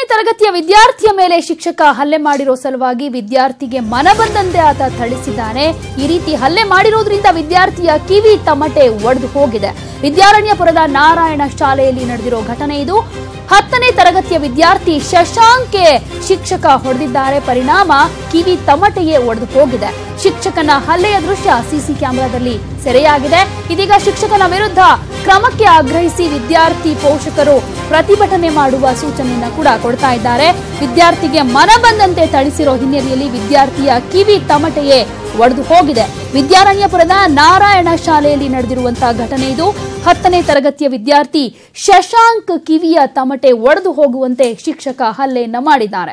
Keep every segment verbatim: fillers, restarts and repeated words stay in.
ತರಗತಿಯ ವಿದ್ಯಾರ್ಥಿಯ ಮೇಲೆ ಶಿಕ್ಷಕ ಹಲ್ಲೆ ಮಾಡಿರೋ ಸಲುವಾಗಿ ವಿದ್ಯಾರ್ಥಿಗೆ ಮನಬಂದಂತೆ ಆತ ಥಳಿಸಿದ್ದಾನೆ. ಈ ರೀತಿ ಹಲ್ಲೆ ಮಾಡಿರೋದ್ರಿಂದ ವಿದ್ಯಾರ್ಥಿಯ ಕಿವಿ ತಮಟೆ ಒಡೆದು ಹೋಗಿದೆ. ವಿದ್ಯಾರಣ್ಯಪುರದ ನಾರಾಯಣ ಶಾಲೆಯಲ್ಲಿ ನಡೆದಿರೋ ಘಟನೆ ಇದು. ಹತ್ತನೇ ತರಗತಿಯ ವಿದ್ಯಾರ್ಥಿ ಶಶಾಂಕ್ಗೆ ಶಿಕ್ಷಕ ಹೊಡೆದಿದ್ದಾರೆ. ಪರಿಣಾಮ ಕಿವಿ ತಮಟೆಯೇ ಒಡೆದು ಹೋಗಿದೆ. ಶಿಕ್ಷಕನ ಹಲ್ಲೆಯ ದೃಶ್ಯ ಸಿಸಿ ಕ್ಯಾಮೆರಾದಲ್ಲಿ ಸೆರೆಯಾಗಿದೆ. ಇದೀಗ ಶಿಕ್ಷಕನ ವಿರುದ್ಧ ಕ್ರಮಕ್ಕೆ ಆಗ್ರಹಿಸಿ ವಿದ್ಯಾರ್ಥಿ ಪೋಷಕರು ಪ್ರತಿಭಟನೆ ಮಾಡುವ ಸೂಚನೆಯನ್ನ ಕೂಡ ಕೊಡ್ತಾ ಇದ್ದಾರೆ. ವಿದ್ಯಾರ್ಥಿಗೆ ಮನ ಬಂದಂತೆ ಥಳಿಸಿರೋ ಹಿನ್ನೆಲೆಯಲ್ಲಿ ವಿದ್ಯಾರ್ಥಿಯ ಕಿವಿ ತಮಟೆಯೇ ಒಡೆದು ಹೋಗಿದೆ. ವಿದ್ಯಾರಣ್ಯಪುರದ ನಾರಾಯಣ ಶಾಲೆಯಲ್ಲಿ ನಡೆದಿರುವಂತಹ ಘಟನೆ ಇದು. ಹತ್ತನೇ ತರಗತಿಯ ವಿದ್ಯಾರ್ಥಿ ಶಶಾಂಕ್ ಕಿವಿಯ ತಮಟೆ ಒಡೆದು ಹೋಗುವಂತೆ ಶಿಕ್ಷಕ ಹಲ್ಲೆಯನ್ನ ಮಾಡಿದ್ದಾರೆ.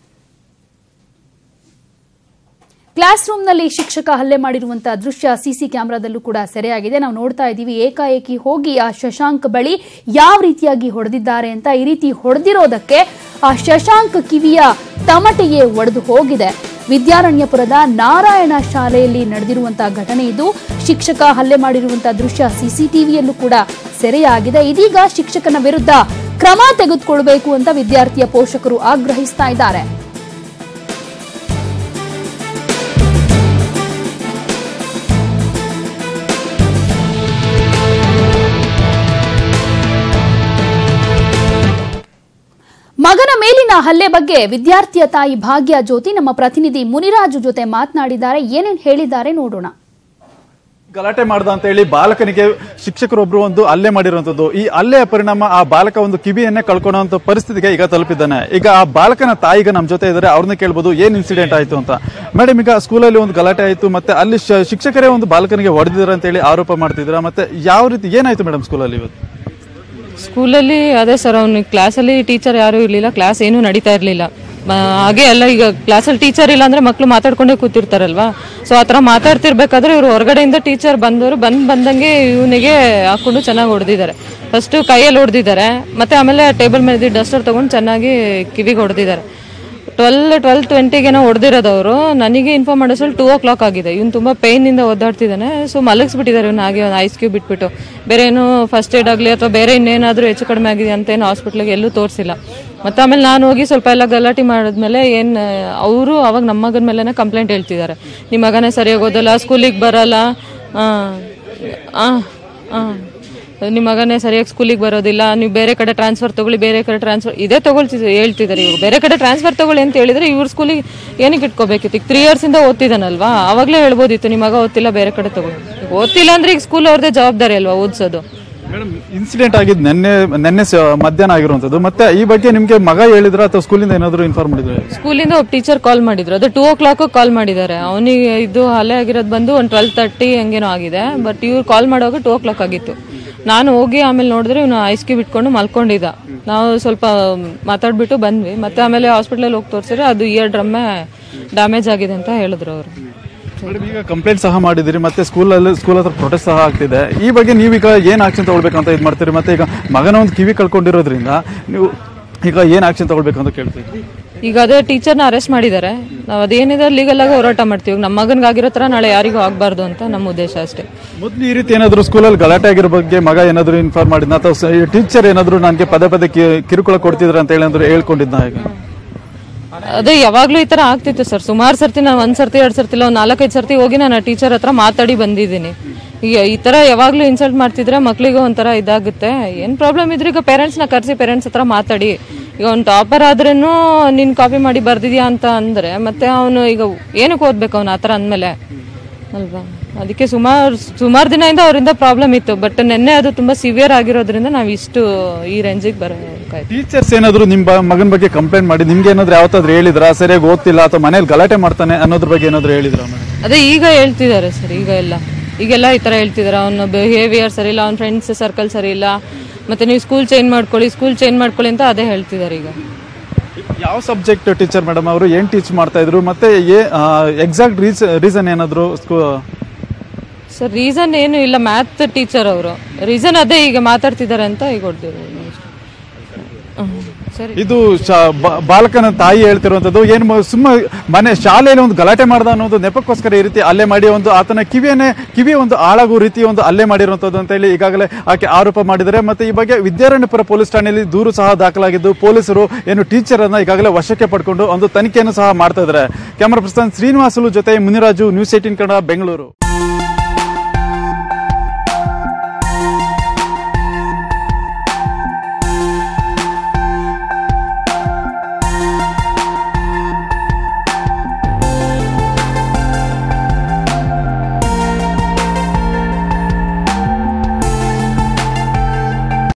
ಕ್ಲಾಸ್ ರೂಮ್ನಲ್ಲಿ ಶಿಕ್ಷಕ ಹಲ್ಲೆ ಮಾಡಿರುವಂತಹ ದೃಶ್ಯ ಸಿಸಿ ಕ್ಯಾಮೆರಾದಲ್ಲೂ ಕೂಡ ಸೆರೆಯಾಗಿದೆ. ನಾವು ನೋಡ್ತಾ ಇದ್ದೀವಿ. ಏಕಾಏಕಿ ಹೋಗಿ ಆ ಶಶಾಂಕ್ ಬಳಿ ಯಾವ ರೀತಿಯಾಗಿ ಹೊಡೆದಿದ್ದಾರೆ ಅಂತ. ಈ ರೀತಿ ಹೊಡೆದಿರೋದಕ್ಕೆ ಆ ಶಶಾಂಕ್ ಕಿವಿಯ ತಮಟೆಯೇ ಒಡೆದು ಹೋಗಿದೆ. ವಿದ್ಯಾರಣ್ಯಪುರದ ನಾರಾಯಣ ಶಾಲೆಯಲ್ಲಿ ನಡೆದಿರುವಂತಹ ಘಟನೆ ಇದು. ಶಿಕ್ಷಕ ಹಲ್ಲೆ ಮಾಡಿರುವಂತಹ ದೃಶ್ಯ ಸಿಸಿಟಿವಿಯಲ್ಲೂ ಕೂಡ ಸೆರೆಯಾಗಿದೆ. ಇದೀಗ ಶಿಕ್ಷಕನ ವಿರುದ್ಧ ಕ್ರಮ ತೆಗೆದುಕೊಳ್ಳಬೇಕು ಅಂತ ವಿದ್ಯಾರ್ಥಿಯ ಪೋಷಕರು ಆಗ್ರಹಿಸ್ತಾ ಇದ್ದಾರೆ. ಮಗನ ಮೇಲಿನ ಹಲ್ಲೆ ಬಗ್ಗೆ ವಿದ್ಯಾರ್ಥಿಯ ತಾಯಿ ಭಾಗ್ಯ ಜ್ಯೋತಿ ನಮ್ಮ ಪ್ರತಿನಿಧಿ ಮುನಿರಾಜು ಜೊತೆ ಮಾತನಾಡಿದ್ದಾರೆ. ಏನೇನು ಹೇಳಿದ್ದಾರೆ ನೋಡೋಣ. ಗಲಾಟೆ ಮಾಡ್ದ ಅಂತ ಹೇಳಿ ಬಾಲಕನಿಗೆ ಶಿಕ್ಷಕರೊಬ್ರು ಒಂದು ಹಲ್ಲೆ ಮಾಡಿರುವಂತದ್ದು. ಈ ಹಲ್ಲೆಯ ಪರಿಣಾಮ ಆ ಬಾಲಕ ಒಂದು ಕಿವಿಯನ್ನೇ ಕಳ್ಕೊಳ್ಳುವಂತ ಪರಿಸ್ಥಿತಿಗೆ ಈಗ ತಲುಪಿದ್ದಾನೆ. ಈಗ ಆ ಬಾಲಕನ ತಾಯಿಗ ನಮ್ ಜೊತೆ ಇದ್ದಾರೆ. ಅವ್ರನ್ನ ಕೇಳ್ಬೋದು ಏನ್ ಇನ್ಸಿಡೆಂಟ್ ಆಯ್ತು ಅಂತ. ಮೇಡಮ್, ಈಗ ಸ್ಕೂಲಲ್ಲಿ ಒಂದು ಗಲಾಟೆ ಆಯ್ತು, ಮತ್ತೆ ಅಲ್ಲಿ ಶಿಕ್ಷಕರೇ ಒಂದು ಬಾಲಕನಿಗೆ ಹೊಡೆದಿದ್ದಾರೆ ಅಂತ ಹೇಳಿ ಆರೋಪ ಮಾಡ್ತಿದ್ರ. ಮತ್ತೆ ಯಾವ ರೀತಿ ಏನಾಯ್ತು ಮೇಡಮ್ ಸ್ಕೂಲಲ್ಲಿ ಇವತ್ತು? ಸ್ಕೂಲಲ್ಲಿ ಅದೇ ಸರ್, ಅವ್ನು ಕ್ಲಾಸಲ್ಲಿ ಟೀಚರ್ ಯಾರು ಇರಲಿಲ್ಲ, ಕ್ಲಾಸ್ ಏನೂ ನಡೀತಾ ಇರಲಿಲ್ಲ. ಹಾಗೆ ಅಲ್ಲ, ಈಗ ಕ್ಲಾಸಲ್ಲಿ ಟೀಚರ್ ಇಲ್ಲ ಅಂದ್ರೆ ಮಕ್ಕಳು ಮಾತಾಡ್ಕೊಂಡೇ ಕೂತಿರ್ತಾರಲ್ವಾ. ಸೊ ಆ ಥರ ಮಾತಾಡ್ತಿರ್ಬೇಕಾದ್ರೆ ಇವರು ಹೊರಗಡೆಯಿಂದ ಟೀಚರ್ ಬಂದವರು ಬಂದ್ ಬಂದಂಗೆ ಇವನಿಗೆ ಹಾಕೊಂಡು ಚೆನ್ನಾಗಿ ಹೊಡೆದಿದ್ದಾರೆ. ಫಸ್ಟು ಕೈಯಲ್ಲಿ ಹೊಡೆದಿದ್ದಾರೆ, ಮತ್ತೆ ಆಮೇಲೆ ಟೇಬಲ್ ಮೇಲೆ ಡಸ್ಟರ್ ತಗೊಂಡು ಚೆನ್ನಾಗಿ ಕಿವಿಗೆ ಹೊಡೆದಿದ್ದಾರೆ. ಟ್ವೆಲ್ ಟ್ವೆಲ್ ಟ್ವೆಂಟಿಗೆನೋ ಹೊಡೆದಿರೋದವರು. ನನಗೆ ಇನ್ಫಾರ್ಮ್ ಮಾಡೋಸಲ್ಲಿ ಟೂ ಓ ಕ್ಲಾಕ್ ಆಗಿದೆ. ಇವ್ನು ತುಂಬ ಪೇಯ್ನಿಂದ ಒದ್ದಾಡ್ತಿದ್ದಾನೆ. ಸೊ ಮಲಗಿಸ್ಬಿಟ್ಟಿದ್ದಾರೆ ಇವ್ನು ಹಾಗೆ ಒಂದು ಐಸ್ ಕ್ಯೂಬ್ ಬಿಟ್ಬಿಟ್ಟು. ಬೇರೆ ಏನು ಫಸ್ಟ್ ಏಡ್ ಆಗಲಿ ಅಥವಾ ಬೇರೆ ಇನ್ನೇನಾದರೂ ಹೆಚ್ಚು ಕಡಿಮೆ ಆಗಿದೆ ಅಂತ ಏನು ಹಾಸ್ಪಿಟ್ಲಿಗೆ ಎಲ್ಲೂ ತೋರಿಸಿಲ್ಲ. ಮತ್ತು ಆಮೇಲೆ ನಾನು ಹೋಗಿ ಸ್ವಲ್ಪ ಎಲ್ಲ ಗಲಾಟೆ ಮಾಡಿದ್ಮೇಲೆ ಏನು ಅವರು ಅವಾಗ ನಮ್ಮ ಮಗನ ಮೇಲೇ ಕಂಪ್ಲೇಂಟ್ ಹೇಳ್ತಿದ್ದಾರೆ. ನಿಮ್ಮ ಮಗನೇ ಸರಿಯಾಗಿ ಓದಲ್ಲ, ಸ್ಕೂಲಿಗೆ ಬರೋಲ್ಲ, ಹಾಂ ಹಾಂ ನಿಮ್ಮ ಮಗನೇ ಸರಿಯಾಗಿ ಸ್ಕೂಲಿಗೆ ಬರೋದಿಲ್ಲ, ನೀವು ಬೇರೆ ಕಡೆ ಟ್ರಾನ್ಸ್ಫರ್ ತಗೊಳ್ಳಿ, ಬೇರೆ ಕಡೆ ಟ್ರಾನ್ಸ್ಫರ್ ಇದೇ ತಗೊಳ್ತಿದ್ರು ಹೇಳ್ತಿದ್ದಾರೆ. ಇವರು ಬೇರೆ ಕಡೆ ಟ್ರಾನ್ಸ್ಫರ್ ತಗೊಳ್ಳಿ ಅಂತ ಹೇಳಿದ್ರೆ ಇವ್ರ ಸ್ಕೂಲಿಗೆ ಏನಕ್ಕೆ ಇಟ್ಕೋಬೇಕಿತ್ತು? ಈಗ ತ್ರೀ ಇಯರ್ಸಿಂದ ಓದ್ತಿದ್ದಾನಲ್ವಾ, ಅವಾಗಲೇ ಹೇಳ್ಬೋದಿತ್ತು ನಿಮ್ಮ ಮಗ ಓದ್ತಿಲ್ಲ ಬೇರೆ ಕಡೆ ತಗೊಳ್ಳಿ. ಓದ್ತಿಲ್ಲ ಅಂದ್ರೆ ಈಗ ಸ್ಕೂಲ್ ಅವ್ರದ್ದೇ ಜವಾಬ್ದಾರಿ ಅಲ್ವಾ ಓದಿಸೋದು. ಮೇಡಮ್, ಇನ್ಸಿಡೆಂಟ್ ಆಗಿದ್ದು ನೆನ್ನೆ ನೆನ್ನೆ ಮಧ್ಯಾಹ್ನ ಆಗಿರುವಂತದ್ದು. ಮತ್ತೆ ಈ ಬಗ್ಗೆ ನಿಮ್ಗೆ ಮಗ ಹೇಳಿದ್ರ ಅಥವಾ ಸ್ಕೂಲಿಂದ ಏನಾದ್ರು ಇನ್ಫಾರ್ಮ್ ಮಾಡಿದ್ರೆ? ಸ್ಕೂಲಿಂದ ಒಬ್ಬ ಟೀಚರ್ ಕಾಲ್ ಮಾಡಿದ್ರು. ಅದು ಟೂ ಓ ಕ್ಲಾಕ್ ಕಾಲ್ ಮಾಡಿದ್ದಾರೆ. ಅವನಿಗೆ ಇದು ಹಲ್ಲೆ ಆಗಿರೋದು ಬಂದು ಒಂದು ಟ್ವೆಲ್ ತರ್ಟಿ ಹಂಗೇನೋ ಆಗಿದೆ. ಬಟ್ ಇವ್ರು ಕಾಲ್ ಮಾಡುವಾಗ ಟೂ ಓ ಕ್ಲಾಕ್ ಆಗಿತ್ತು. ನಾನು ಹೋಗಿ ಆಮೇಲೆ ನೋಡಿದ್ರೆ ಇವನು ಐಸ್ ಕ್ಯೂಬ್ ಇಟ್ಕೊಂಡು ಮಲ್ಕೊಂಡಿದ್ದ. ನಾವು ಸ್ವಲ್ಪ ಮಾತಾಡ್ಬಿಟ್ಟು ಬಂದ್ವಿ. ಮತ್ತೆ ಆಮೇಲೆ ಹಾಸ್ಪಿಟಲ್ ಹೋಗಿ ತೋರಿಸಿದ್ರೆ ಅದು ಇಯರ್ ಡ್ರಮ್ಮೆ ಡ್ಯಾಮೇಜ್ ಆಗಿದೆ ಅಂತ ಹೇಳಿದ್ರು ಅವರು. ಈಗ ಕಂಪ್ಲೇಂಟ್ ಸಹ ಮಾಡಿದಿರಿ, ಮತ್ತೆ ಸ್ಕೂಲಲ್ಲಿ ಸ್ಕೂಲ್ ಹತ್ರ ಪ್ರೊಟೆಸ್ಟ್ ಸಹ ಆಗ್ತಿದೆ. ಈ ಬಗ್ಗೆ ನೀವೀಗ ಏನ್ ಆಕ್ಷನ್ ತಗೊಳ್ಬೇಕಂತ ಇದು ಮಾಡ್ತೀರಿ? ಮತ್ತೆ ಈಗ ಮಗನ ಒಂದು ಕಿವಿ ಕಳ್ಕೊಂಡಿರೋದ್ರಿಂದ ನೀವು ಈಗ ಏನ್ ಆಕ್ಷನ್ ತಗೊಳ್ಬೇಕು ಅಂತ ಕೇಳ್ತೀವಿ. ಈಗ ಅದೇ ಟೀಚರ್ನ ಅರೆಸ್ಟ್ ಮಾಡಿದ್ದಾರೆ. ನಾವು ಅದೇನಿದೆ ಲೀಗಲ್ ಆಗಿ ಹೋರಾಟ ಮಾಡ್ತೀವಿ. ನಮ್ಮ ಮಗನಿಗಾಗಿರೋ ತರ ನಾಳೆ ಯಾರಿಗೂ ಆಗಬಾರ್ದು ಅಂತ ನಮ್ಮ ಉದ್ದೇಶ ಅಷ್ಟೇ. ಮೊದಲು ಈ ರೀತಿ ಏನಾದ್ರು ಸ್ಕೂಲಲ್ಲಿ ಗಲಾಟೆ ಆಗಿರೋ ಬಗ್ಗೆ ಮಗ ಏನಾದ್ರು ಇನ್ಫಾರ್ಮ್ ಮಾಡಿದ್ನ ಅಥವಾ ಟೀಚರ್ ಏನಾದ್ರು ನನಗೆ ಪದೇ ಪದೇ ಕಿರುಕುಳ ಕೊಡ್ತಿದ್ರ ಅಂತ ಹೇಳಿ ಅಂದ್ರೆ ಹೇಳ್ಕೊಂಡಿದ್ನ? ಈಗ ಅದೇ ಯಾವಾಗ್ಲೂ ಈ ತರ ಆಗ್ತಿತ್ತು ಸರ್. ಸುಮಾರು ಸರ್ತಿ ನಾನು ಒಂದ್ ಸರ್ತಿ ಎರಡ್ ಸರ್ತಿ ಇಲ್ಲ ಒಂದ್ ನಾಲ್ಕೈದು ಸರ್ತಿ ಹೋಗಿ ನಾನು ಟೀಚರ್ ಹತ್ರ ಮಾತಾಡಿ ಬಂದಿದ್ದೀನಿ. ಈಗ ಈ ತರ ಯಾವಾಗ್ಲೂ ಇನ್ಸಲ್ಟ್ ಮಾಡ್ತಿದ್ರೆ ಮಕ್ಳಿಗೂ ಒಂಥರ ಇದಾಗುತ್ತೆ. ಏನ್ ಪ್ರಾಬ್ಲಮ್ ಇದ್ರೆ ಈಗ ಪೇರೆಂಟ್ಸ್ ನ ಕರ್ಸಿ ಪೇರೆಂಟ್ಸ್ ಹತ್ರ ಮಾತಾಡಿ. ಈಗ ಅವ್ನು ಟಾಪರ್ ಆದ್ರೂ ನೀನ್ ಕಾಪಿ ಮಾಡಿ ಬರ್ದಿದ್ಯಾ ಅಂತ ಅಂದ್ರೆ ಮತ್ತೆ ಅವನು ಈಗ ಏನಕ್ಕೆ ಓದ್ಬೇಕು ಅವ್ನು ಆತರ ಅಂದ್ಮೇಲೆ ಅಲ್ವಾ. ಅದಕ್ಕೆ ಸುಮಾರು ಸುಮಾರು ದಿನದಿಂದ ಅವರಿಂದ ಪ್ರಾಬ್ಲಮ್ ಇತ್ತು. ಬಟ್ ನಿನ್ನೆ ಅದು ತುಂಬಾ ಸಿವಿಯರ್ ಆಗಿರೋದ್ರಿಂದ ನಾವು ಇಷ್ಟು ಈ ರೇಂಜಿಗೆ ಬರಬೇಕಾಯ್ತು. ಟೀಚರ್ಸ್ ಏನಾದ್ರು ನಿಮ್ಮ ಮಗನ ಬಗ್ಗೆ ಕಂಪ್ಲೇಂಟ್ ಮಾಡಿ ನಿಮ್ಗೆ ಏನಾದ್ರು ಯಾವತ್ತಾದ್ರೂ ಹೇಳಿದ್ರ ಸರಿಯಾಗಿ ಓದ್ತಿಲ್ಲ ಅಥವಾ ಮನೇಲಿ ಗಲಾಟೆ ಮಾಡ್ತಾನೆ ಅನ್ನೋದ್ರ ಬಗ್ಗೆ ಏನಾದ್ರು ಹೇಳಿದ್ರ? ಅದೇ ಈಗ ಹೇಳ್ತಿದ್ದಾರೆ ಸರ್. ಈಗ ಎಲ್ಲ ಈಗೆಲ್ಲ ಈ ತರ ಹೇಳ್ತಿದಾರೆ. ಅವನ ಬಿಹೇವಿಯರ್ ಸರಿ ಇಲ್ಲ, ಅವ್ನ ಫ್ರೆಂಡ್ಸ್ ಸರ್ಕಲ್ ಸರಿ ಇಲ್ಲ, ಮತ್ತೆ ನೀವು ಸ್ಕೂಲ್ ಚೇಂಜ್ ಮಾಡ್ಕೊಳ್ಳಿ ಸ್ಕೂಲ್ ಚೇಂಜ್ ಮಾಡ್ಕೊಳ್ಳಿ ಅಂತ ಅದೇ ಹೇಳ್ತಿದ್ದಾರೆ. ಈಗ ಯಾವ ಸಬ್ಜೆಕ್ಟ್ ಟೀಚರ್ ಮೇಡಮ್ ಅವರು ಏನ್ ಟೀಚ್ ಮಾಡ್ತಾ ಇದ್ರು? ಮತ್ತೆ ಎಕ್ಸಾಕ್ಟ್ ರೀಸನ್ ಏನಾದ್ರು? ಸರ್ ರೀಸನ್ ಏನು ಇಲ್ಲ, ಮ್ಯಾಥ್ ಟೀಚರ್ ಅವರು. ರೀಸನ್ ಅದೇ ಈಗ ಮಾತಾಡ್ತಿದ್ದಾರೆ ಅಂತ ಈಗ ಹೊಡ್ತಿದ್ರು. ಇದು ಬಾಲಕನ ತಾಯಿ ಹೇಳ್ತಿರುವಂತದ್ದು ಏನು ಸುಮ್ಮ ಮನೆ ಶಾಲೆಯಲ್ಲಿ ಒಂದು ಗಲಾಟೆ ಮಾಡ್ದ ಅನ್ನೋದು ನೆಪಕ್ಕೋಸ್ಕರ ಈ ರೀತಿ ಹಲ್ಲೆ ಮಾಡಿ ಒಂದು ಆತನ ಕಿವಿಯನ್ನೇ ಕಿವಿ ಒಂದು ಹಾಳಾಗುವ ರೀತಿ ಒಂದು ಹಲ್ಲೆ ಮಾಡಿರುವಂತದ್ದು ಅಂತ ಹೇಳಿ ಈಗಾಗಲೇ ಆಕೆ ಆರೋಪ ಮಾಡಿದರೆ. ಮತ್ತೆ ಈ ಬಗ್ಗೆ ವಿದ್ಯಾರಣ್ಯಪುರ ಪೊಲೀಸ್ ಠಾಣೆಯಲ್ಲಿ ದೂರು ಸಹ ದಾಖಲಾಗಿದ್ದು ಪೊಲೀಸರು ಏನು ಟೀಚರ್ ಅನ್ನ ಈಗಾಗಲೇ ವಶಕ್ಕೆ ಪಡ್ಕೊಂಡು ಒಂದು ತನಿಖೆಯನ್ನು ಸಹ ಮಾಡ್ತಾ ಇದ್ದಾರೆ. ಕ್ಯಾಮರಾ ಪರ್ಸನ್ ಶ್ರೀನಿವಾಸುಲು ಜೊತೆ ಮುನಿರಾಜು, ನ್ಯೂಸ್ ಏಟೀನ್ ಕನ್ನಡ, ಬೆಂಗಳೂರು.